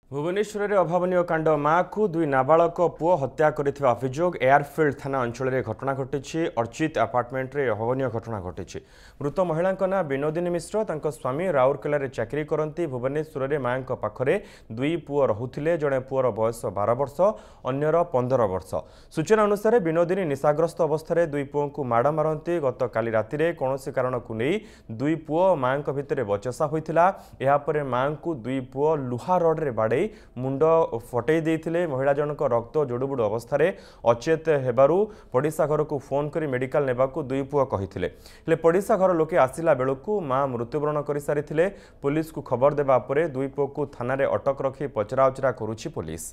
भुवनेश्वर में अभावन कांड माँ को दुई नाबालक पुओ हत्या करथिबा अभियोग एयरफील्ड थाना अंचल में घटना घटी। अर्चित अपार्टमेंट रे अभावन घटना घटी। मृत महिला ना विनोदिनी मिश्र तांको स्वामी राउरकेला रे चाकरी करती। भुवनेश्वर में माँ पाखरे दुई पुओ रहुथिले। जड़े पुओर बयस 12 वर्ष अन्यर 15 वर्ष। सूचना अनुसार विनोदिनी निशाग्रस्त अवस्था दुई पुओं को माड़ मारती। गत काली राति रे कौनसी कारण को नहीं दुई पुओ माँ भितर बचसा होता। यापर माँ को दुई पुओ लुहा रड रे बाड़े मुंड फटई देते। महिला जनक रक्त जोड़ुबुड़ अवस्था अचेत हेबारु पड़िशा घर को फोन कर मेडिकल नेबाकू दुई पुओ कहिथिले। हेले पड़िशा घर लोके आसिला बेलू मां मृत्युवरण कर सारिथिले। पुलिस को खबर देबा परे दुई पुओ को थाना रे अटक रखी पचराउचरा करुछि पुलिस।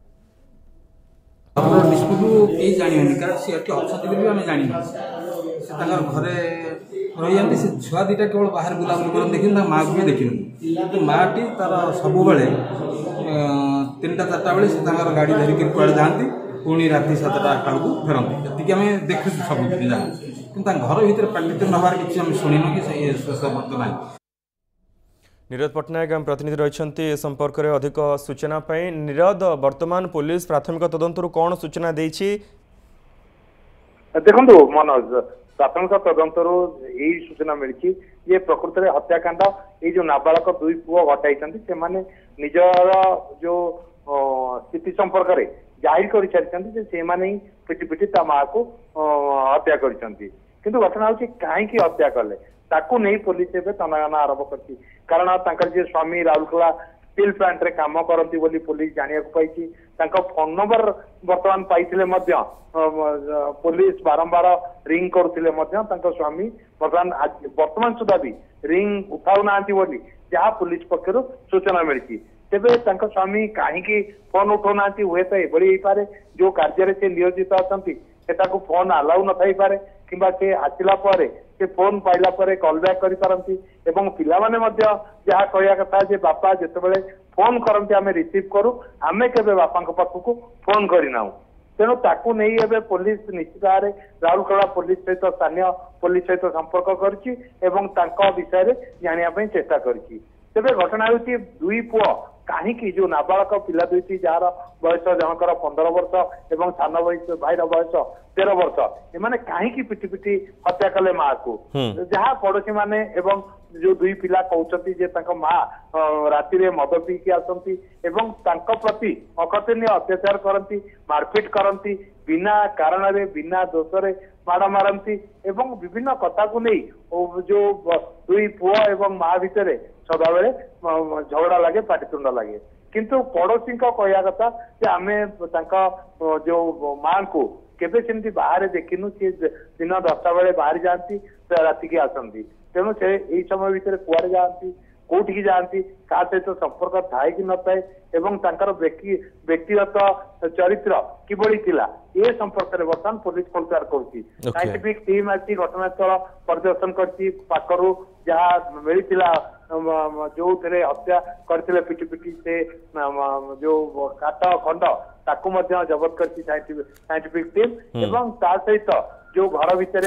घरे से छुआ दीटा केवल बाहर बुलाबुली कर देखिन माँ को भी देखिन। माँटी तार सब 3टा 4टा बेले से गाड़ी धरिक कड़े जाती पुणी राति 7टा 8टा को फेरती। ये आम देखु सब कि घर भर पांडित्य नबार कि शुणुन कि ना। नीरद पट्टनायक प्रतिनिधि रही संपर्क में अधिक सूचना। नीरद, वर्तमान पुलिस प्राथमिक तदंतर कौन सूचना देछि? देखो मनोज, प्राथमिक तदंतर यही सूचना मिली ये प्रकृत में हत्याकांड ये जो नाबालक दुई पुओ घटाई से निजर जो स्थिति संपर्क में जाहिर कर सारी पिटी पिटी ता माँ को हत्या कर। घटना हूँ कहीं हत्या कले ताकू नहीं पुलिस एवं तनाघना आरंभ कर। कारण जे स्वामी राउरकेला स्टील प्लांट रे काम करती बोली पुलिस जानिया पाई। फोन नंबर बर्तमान पाइथिले पुलिस बारंबार रिंग करुथिले स्वामी वर्तमान सुधा भी रिंग उठाऊ ना बोली जहाँ पुलिस पक्षर सूचना मिली। तेबे स्वामी कहीं फोन उठाऊ ना हुए तो ये पारे जो कार्य से नियोजित अच्छा फोन अलाउ न थी पारे कि आसला से फोन पाइला कॉल बैक करि पारंती। एवं पिला माने मध्य जहाँ कहया कथा जे बापा जितेबाला फोन करते आम रिसीव करूँ आमे केबे बापा पाखक फोन करना। तेणु ताकू नहीं एबे पुलिस निश्चित भाव में राउरकेला पुलिस सहित स्थानीय पुलिस सहित संपर्क करछि एवं तांका विषय में जानिया चेष्टा करछि। तेबे घटना होछि दुई पुओ कहीं जो नाबालक पिला दुईटी जार बयस जनकर 15 वर्ष एवं सान भाईर बयस 13 वर्ष एमाने कहीं पिटी पिटी हत्या कले माँ को। जहाँ पड़ोशी माने एवं जो दुई पिला कहते जे माँ राति रे मद पीकी आसती एवं प्रति अकथनीय अत्याचार करती, मारपिट करती, बिना कारण रे बिना दोष रे माड़ मारती एवं विभिन्न कथा को नहीं जो दुई पुओ एवं माँ भितर सदा बेले झगड़ा लगे, पाटितुंड लगे। किंतु पड़ोशी कहया कथा जे आमे जो माँ को केबे सेमती बाहर देखिनु सी दिन 10टा बेले बाहर जाती राति की आसती। तेणु से यही समय भितर कुआरे जाती कौटिकी जाती क्या सहित संपर्क थाए कि न थाए एवं व्यक्तिगत चरित्र किभली थिला ये संपर्क में बर्तमान पुलिस खोलचार करुच्ची। साइंटिफिक टीम आसी घटनास्थल परिदर्शन करती पाखरु जहाँ मिलता जो थे हत्या करते पिटी पिटी से जो काट खंड ताकू जबत कर साइंटिफिक टीम एवं ता सहित जो घर भितर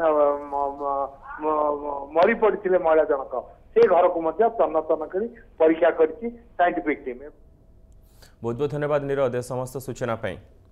मरी पड़ते महिला जनक से घर को तन्न कर परीक्षा कर साइंटिफिक टीम। बहुत बहुत धन्यवाद नीरद समस्त सूचना।